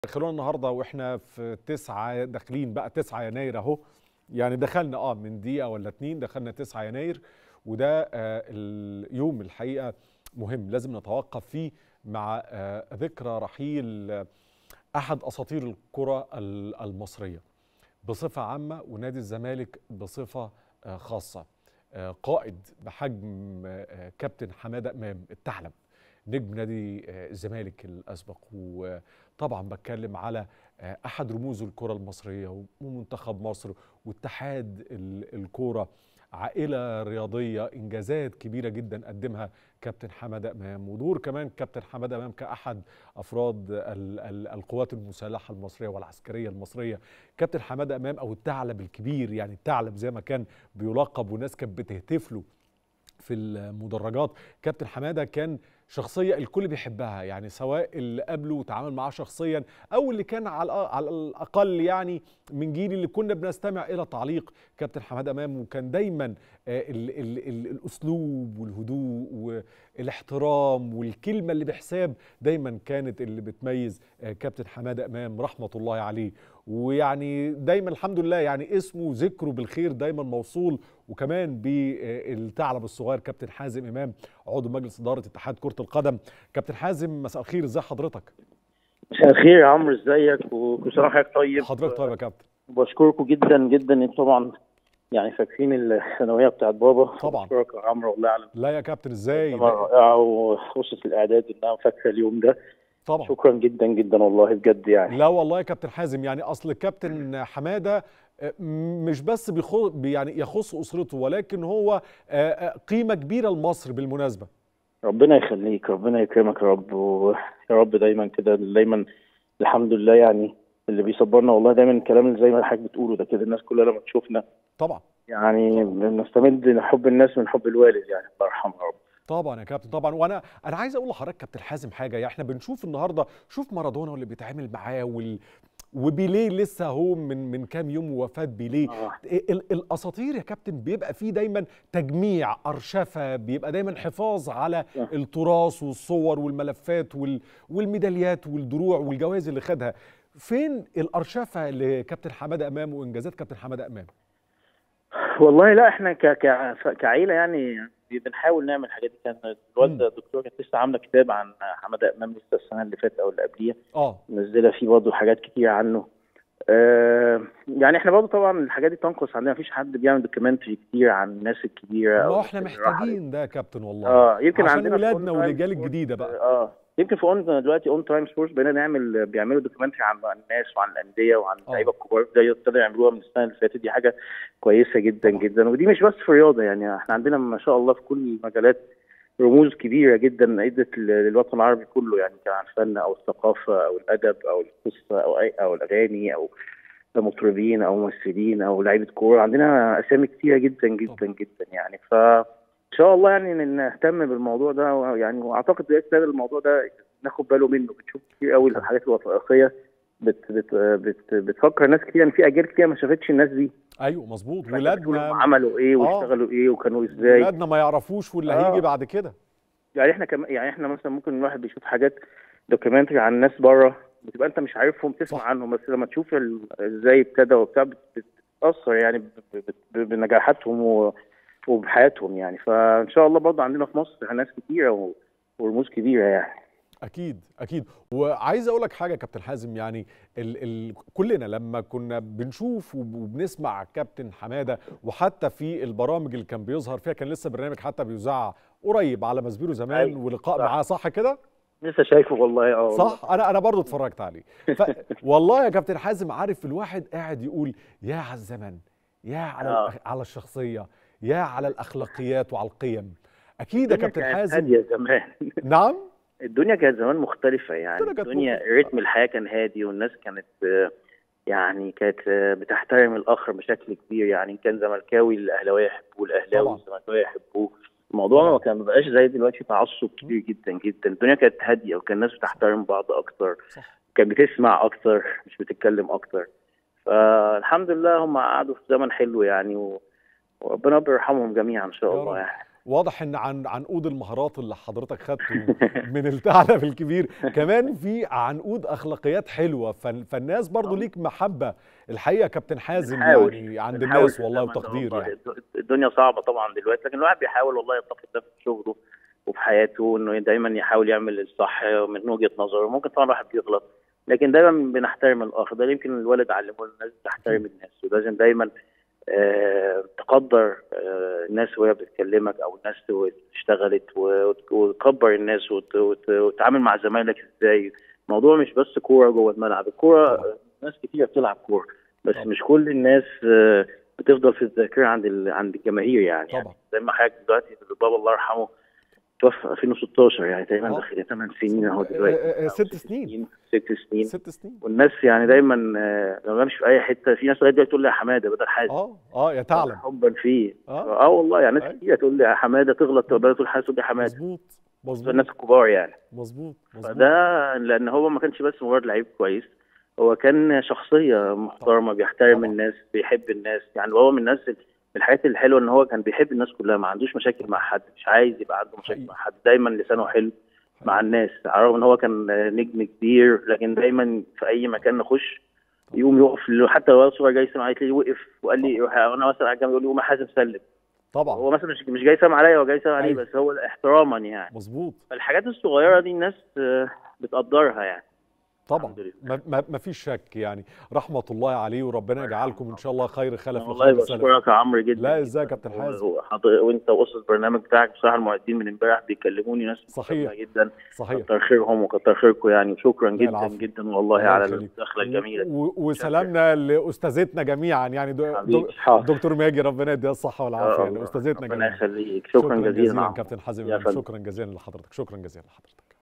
خلونا النهارده واحنا في 9 داخلين بقى 9 يناير اهو. يعني دخلنا من دقيقة ولا اتنين دخلنا 9 يناير، وده اليوم الحقيقة مهم لازم نتوقف فيه مع ذكرى رحيل أحد أساطير الكرة المصرية بصفة عامة، ونادي الزمالك بصفة خاصة. قائد بحجم كابتن حمادة إمام الثعلب، نجم نادي الزمالك الأسبق، وطبعا بتكلم على أحد رموز الكرة المصرية ومنتخب مصر واتحاد الكرة. عائلة رياضية، إنجازات كبيرة جدا قدمها كابتن حمادة إمام، ودور كمان كابتن حمادة إمام كأحد أفراد القوات المسلحة المصرية والعسكرية المصرية. كابتن حمادة إمام أو الثعلب الكبير، يعني الثعلب زي ما كان بيلقب والناس كانت بتهتف له في المدرجات. كابتن حمادة كان شخصية الكل بيحبها، يعني سواء اللي قبله وتعامل معاه شخصيا أو اللي كان على الأقل يعني من جيل اللي كنا بنستمع إلى تعليق كابتن حمادة إمام. وكان دايما الأسلوب والهدوء والاحترام والكلمة اللي بحساب دايما كانت اللي بتميز كابتن حمادة إمام رحمة الله عليه. ويعني دايما الحمد لله يعني اسمه وذكره بالخير دايما موصول. وكمان بالثعلب الصغير كابتن حازم إمام عضو مجلس إدارة اتحاد كرة القدم. كابتن حازم مساء الخير، ازي حضرتك؟ مساء الخير يا عمرو، ازيك وكل سنه وحضرتك طيب. حضرتك طيب يا كابتن. بشكركم جدا جدا، انتوا طبعا يعني فاكرين الثانويه بتاعت بابا. طبعا بشكرك يا عمرو والله على لا يا كابتن ازاي رائعه، واسره الاعداد انها فاكره اليوم ده. طبعا شكرا جدا جدا والله بجد يعني. لا والله يا كابتن حازم، يعني اصل الكابتن حماده مش بس يعني يخص اسرته، ولكن هو قيمه كبيره لمصر بالمناسبه. ربنا يخليك، ربنا يكرمك يا رب، ويا رب دايما كده دايما. الحمد لله يعني اللي بيصبرنا والله دايما الكلام اللي زي ما حضرتك بتقوله ده كده، الناس كلها لما تشوفنا طبعا يعني نستمد حب الناس من حب الوالد، يعني الله يرحمه يا رب. طبعا يا كابتن طبعا. وانا عايز اقول لحضرتك كابتن حازم حاجه، يعني احنا بنشوف النهارده شوف مارادونا واللي بيتعامل معاه وبيليه لسه هو من كام يوم وفاة بيليه. الاساطير يا كابتن بيبقى فيه دايما تجميع ارشفه، بيبقى دايما حفاظ على التراث والصور والملفات والميداليات والدروع والجوائز اللي خدها. فين الارشفه لكابتن حماده امام وانجازات كابتن حماده امام؟ والله لا، احنا كعيله يعني بنحاول نعمل الحاجات دي. كان الوالده الدكتوره كانت لسه عامله كتاب عن حماده امام لسه السنه اللي فاتت او اللي قبليها، منزله فيه برضه حاجات كتير عنه. يعني احنا برضه طبعا الحاجات دي تنقص عندنا، مفيش حد بيعمل دوكيومنتري كتير عن الناس الكبيره. ما احنا محتاجين ده يا كابتن والله. يمكن عشان عندنا ولادنا والاجيال الجديده بقى. يمكن في دلوقتي اون تايم سبورتس بقينا بيعملوا دوكيومنتري عن الناس وعن الانديه وعن اللعيبه الكبار، ده ابتدوا يعملوها من السنه اللي فاتت. دي حاجه كويسه جدا جدا، ودي مش بس في الرياضه، يعني احنا عندنا ما شاء الله في كل المجالات رموز كبيره جدا ادت للوطن العربي كله، يعني كان عن الفن او الثقافه او الادب او القصه او الاغاني او مطربين او ممثلين او لعيبه كوره. عندنا اسامي كتيره جدا جدا جدا يعني. ان شاء الله يعني نهتم بالموضوع ده يعني، واعتقد دلوقتي الموضوع ده ناخد باله منه. بتشوف كتير قوي الحاجات الوثائقيه بتفكر ناس كتير، يعني في اجيال كتير ما شافتش الناس دي. ايوه مظبوط. ولادنا عملوا ايه واشتغلوا ايه وكانوا ازاي. ولادنا ما يعرفوش واللي هيجي بعد كده. يعني احنا يعني احنا مثلا ممكن الواحد بيشوف حاجات دوكيومنتري عن ناس بره، بتبقى انت مش عارفهم، تسمع عنهم، بس لما تشوف ازاي ابتدى وبتاع بتتاثر يعني بنجاحاتهم وبحياتهم يعني. فان شاء الله برضه عندنا في مصر ناس كتيره ورموز كبيره يعني. اكيد اكيد. وعايز اقول لك حاجه كابتن حازم، يعني كلنا لما كنا بنشوف وبنسمع كابتن حماده، وحتى في البرامج اللي كان بيظهر فيها، كان لسه برنامج حتى بيذاع قريب على مسبيرو زمان ولقاء معاه، صح كده؟ لسه شايفه والله. صح. انا برضه اتفرجت عليه. والله يا كابتن حازم عارف الواحد قاعد يقول يا على الزمن، يا على الشخصيه، يا على الاخلاقيات وعلى القيم. اكيد يا كابتن حازم. هاديه زمان. نعم، الدنيا كانت زمان مختلفه يعني. الدنيا رتم الحياه كان هادي، والناس كانت يعني كانت بتحترم الاخر بشكل كبير. يعني كان زملكاوي الاهلاويه يحبوه، والاهلاوي الزملكاويه يحبوه. الموضوع ما بقاش زي دلوقتي تعصب كبير جدا جدا. الدنيا كانت هاديه، وكان الناس بتحترم بعض اكتر، كانت بتسمع اكتر مش بتتكلم اكتر. فالحمد لله هم قعدوا في زمن حلو يعني، وربنا يرحمهم جميعا ان شاء الله يعني. واضح ان عنقود المهارات اللي حضرتك خدته من الثعلب الكبير كمان في عنقود اخلاقيات حلوه، فالناس برضو ليك محبه الحقيقه كابتن حازم يعني عند الناس والله وتقدير يعني. الدنيا صعبه طبعا دلوقتي، لكن الواحد بيحاول والله يتقي ده في شغله وفي حياته، انه دايما يحاول يعمل الصح من وجهه نظره. ممكن طبعا الواحد بيغلط، لكن دايما بنحترم الاخر. ده يمكن الوالد علمه الناس تحترم الناس، ولازم دايما تقدر الناس وهي بتكلمك، او الناس اشتغلت، وتكبر الناس وتتعامل مع زمايلك ازاي. الموضوع مش بس كوره جوه الملعب، الكوره ناس كتير بتلعب كوره، بس مش كل الناس بتفضل في الذاكره عند الجماهير يعني. زي ما حضرتك دلوقتي بابا الله يرحمه توفى 2016، يعني تقريبا داخل 8 سنين اهو دلوقتي. 6 سنين 6 سنين. والناس يعني دايما لما بمشي في اي حته في ناس لغايه دلوقتي تقول لي يا حماده بدل حازم. يا ثعلب حبا فيه. والله يعني ناس كتير تقول لي يا حماده، تغلط تقول طول حازم تقول لي حماده. مظبوط. الناس الكبار يعني. مظبوط. فده لان هو ما كانش بس مجرد لعيب كويس، هو كان شخصيه محترمه، بيحترم الناس، بيحب الناس. يعني هو من الناس الحاجات الحلوه ان هو كان بيحب الناس كلها، ما عندوش مشاكل مع حد، مش عايز يبقى عنده مشاكل مع حد، دايما لسانه حلو مع الناس. على الرغم ان هو كان نجم كبير، لكن دايما في اي مكان نخش يقوم يقف. حتى لو صور جاي يسلم عليه تلاقيه وقف وقال لي، وانا مثلا على الجنب يقول لي قوم يا حازم سلم. طبعا هو مثلا مش جاي يسلم عليا، هو جاي يسلم عليه، بس هو احتراما يعني. مظبوط. فالحاجات الصغيره دي الناس بتقدرها يعني. طبعا ما فيش شك يعني. رحمه الله عليه، وربنا يجعلكم ان شاء الله خير خلف. والله بشكرك يا عمرو جدا. لا ازاي يا كابتن حازم، وانت واسس البرنامج بتاعك بصراحه، المعدين من امبارح بيكلموني ناس صحيح جدا. صحيح. كتر خيرهم وكتر خيركم يعني، وشكرا جدا جدا والله على الدخله الجميله. وسلامنا لاستاذتنا جميعا يعني دكتور ماجي، ربنا يديها الصحه والعافيه يعني، استاذتنا ربنا يخليك. شكرا جزيلا كابتن حازم، شكرا جزيلا لحضرتك، شكرا جزيلا لحضرتك.